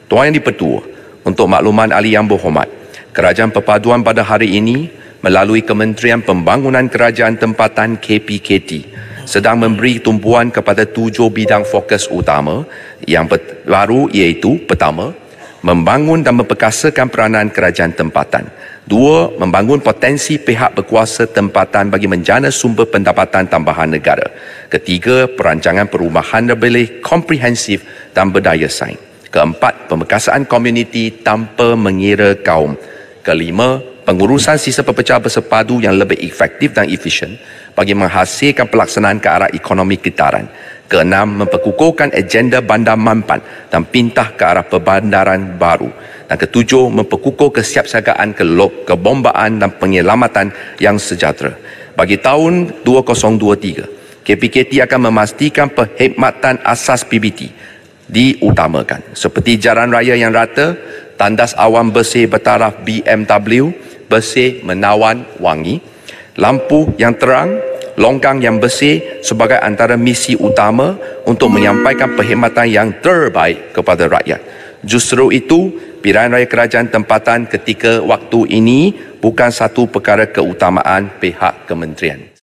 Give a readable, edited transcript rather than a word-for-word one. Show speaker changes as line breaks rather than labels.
Tuan Yang di-Pertua, untuk makluman ahli yang berhormat, Kerajaan Perpaduan pada hari ini melalui Kementerian Pembangunan Kerajaan Tempatan KPKT sedang memberi tumpuan kepada 7 bidang fokus utama yang baru, iaitu pertama, membangun dan memperkasakan peranan kerajaan tempatan. 2. Membangun potensi pihak berkuasa tempatan bagi menjana sumber pendapatan tambahan negara. 3. Perancangan perumahan lebih komprehensif dan berdaya saing. 4. Pemekasaan komuniti tanpa mengira kaum. 5. Pengurusan sistem pepecah bersepadu yang lebih efektif dan efisien bagi menghasilkan pelaksanaan ke arah ekonomi kitaran. 6. Memperkukuhkan agenda bandar mampan dan pintah ke arah perbandaran baru. Dan 7. Memperkukuh kesiapsiagaan kebombaan dan penyelamatan yang sejahtera. Bagi tahun 2023, KPKT akan memastikan perkhidmatan asas PBT diutamakan seperti jalan raya yang rata, tandas awan bersih bertaraf BMW, bersih menawan wangi, lampu yang terang, longgang yang bersih sebagai antara misi utama untuk menyampaikan perkhidmatan yang terbaik kepada rakyat. Justru itu, pilihan raya kerajaan tempatan ketika waktu ini bukan satu perkara keutamaan pihak kementerian.